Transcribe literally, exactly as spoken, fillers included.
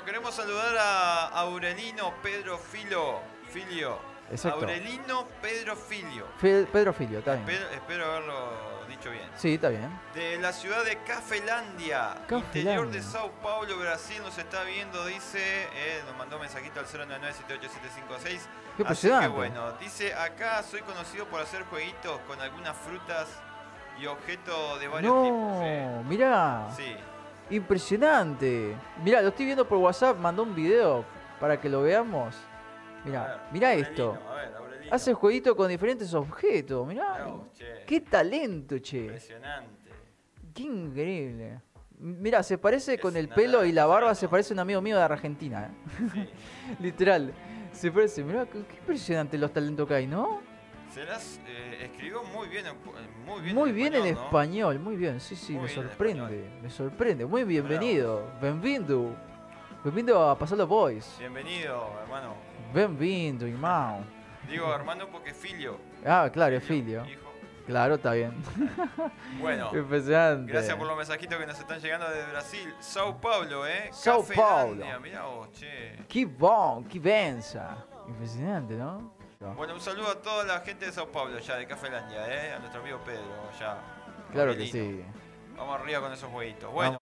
queremos saludar a Aurelino Pedro Filo, Filio. Exacto. Aurelino Pedro Filio. Fe- Pedro Filio, está bien. Espero, espero haberlo dicho bien. Sí, está bien. De la ciudad de Cafelandia, Cafelandia. interior de Sao Paulo, Brasil, nos está viendo, dice, eh, nos mandó un mensajito al cero nueve nueve siete ocho siete cinco seis. Qué Así que impresionante. bueno, dice, acá soy conocido por hacer jueguitos con algunas frutas y objetos de varios No, tipos. ¿eh? mirá. Sí. Impresionante. Mirá, lo estoy viendo por WhatsApp, mandó un video para que lo veamos. A Mirá, ver, mirá Aurelino, esto. a ver, Aurelino. Hace jueguito con diferentes objetos, mirá. Mirá vos, che. Qué talento, che. Impresionante. Qué increíble. Mirá, se parece Es con el una pelo y la barba, danza, se ¿no? parece a un amigo mío de Argentina. ¿eh? Sí. Literal. Se parece, mirá, qué, qué impresionante los talentos que hay, ¿no? Se las eh, escribió muy bien, en- muy bien Muy en bien el español, ¿no? español, muy bien, sí, sí, Muy me bien el sorprende, me sorprende. Muy bienvenido, bienvenido. Bienvenido a Pasar los Boys. Bienvenido, hermano. Bienvenido, hermano. Digo hermano porque filio. Ah, claro, es filio. Hijo. Claro, está bien. Bueno, Impresionante. gracias por los mensajitos que nos están llegando desde Brasil. Sao Paulo, ¿eh? Sao Cafelandia, Paulo. mirá vos, che. Qué bon, qué benza. Impresionante, ¿no? Bueno, un saludo a toda la gente de Sao Paulo, ya de Cafelandia, ¿eh? A nuestro amigo Pedro, ya. Claro que Aurelino. sí. Vamos arriba con esos jueguitos. Bueno.